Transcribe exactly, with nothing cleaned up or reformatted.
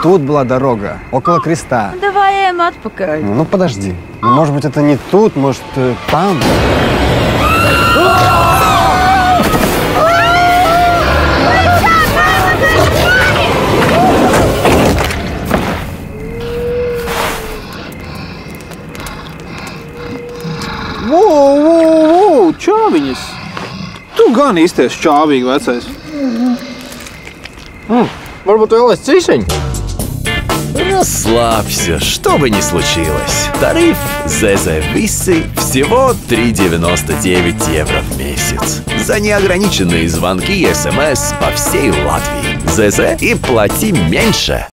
тут была дорога, около креста. Давай им отпакай. Ну, подожди. Может быть, это не тут, может, там? Wow, wow, wow, čāviņas! Tu gan izties čāvīgi, vecais. Mm, varbūt vēlēs cīsiņu? Расслабься, что бы ни случилось. Тариф ЗЗ Висы всего три девяносто девять евро в месяц. За неограниченные звонки и СМС по всей Латвии. ЗЗ и плати меньше.